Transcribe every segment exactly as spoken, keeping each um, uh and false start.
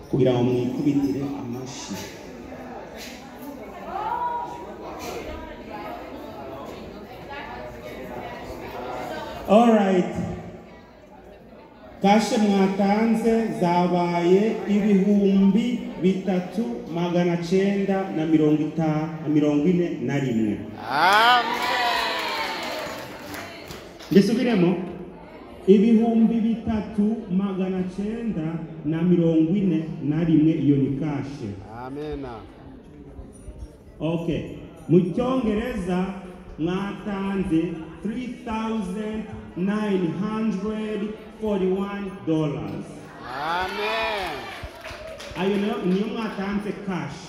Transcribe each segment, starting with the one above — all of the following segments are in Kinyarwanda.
kugira ngo mwikubitire amashi. All right. Kashe mwatanze zabaye ibihumbi bitatu magana cyenda na mirongo itanu na mirongo ine na rimwe. Amen. Mbisubiremo ibihumbi bitatu magana cyenda na mirongo ine na rimwe, iyo ni kashe. Amen. Okay. Mu Cyongereza mwatanze three thousand nine hundred forty-one dollars. Amen. Ayo niyo mwatanze cash.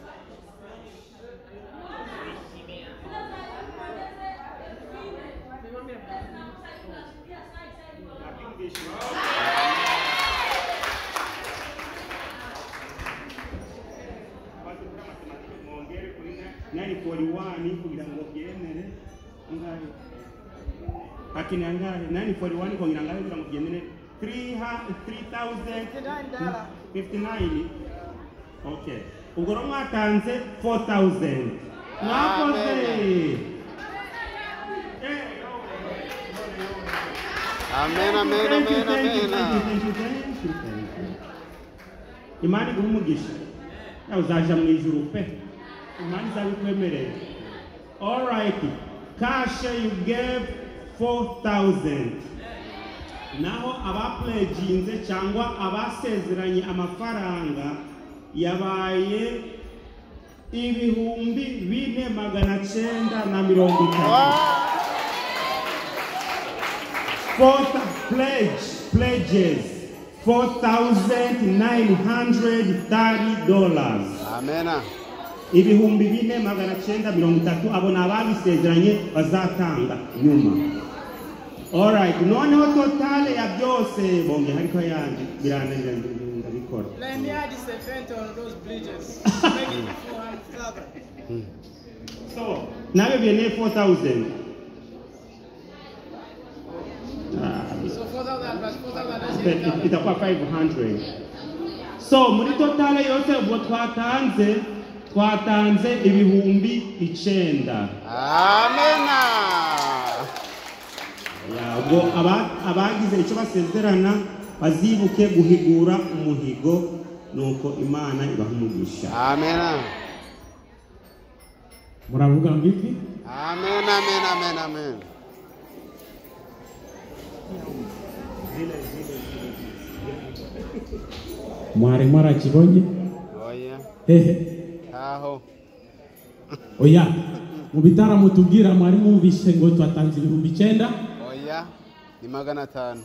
nine forty-one kugira ngo byemere ngahe akini angahe nine forty-one kugira ngahe kugira ngo byemere three thousand fifty-nine. Okay, ubwo ro mwatanze four thousand. Mwakoze. Amen, amen, amen, amen. Imani gumugisha ya uzaja mu ijuru pe. Imani zabikwemereye. All right, cash you gave four thousand. Naho abapledginze cyangwa abasezeranye amafaranga yabaye ibihumbi bine magana cyenda na mirongo itanu. Four pledge pledges four thousand nine hundred thirty dollars. Amen. Ibihumbi bine magana cyenda mirongo itatu abona ababisezeranye bazatanga nyuma. All right, noneho totale ya byose bonge hariko yandi birananira ndabikora. Let me add this event on those bridges. Make it four hundred thousand. So, nawe biene four thousand. So four thousand plus four thousand, that's eight thousand. Itakuwa five hundred. So, muri totale yose ubwo twatanze twatanze ibihumbi icenda. Amen. Ya ubwo abagize icyo basezerana bazibuke guhigura umuhigo nuko Imana ibaha umugisha. Amen. Muravuga ngiki? Amen, amen, amen, amen. Mwari mara kibonye? Oya. Hehe. Aho. Oya. Mu bitaramo tubwira mwari mwumvise ngo twatanze ibihumbi icyenda? Oya. Ni magana atanu.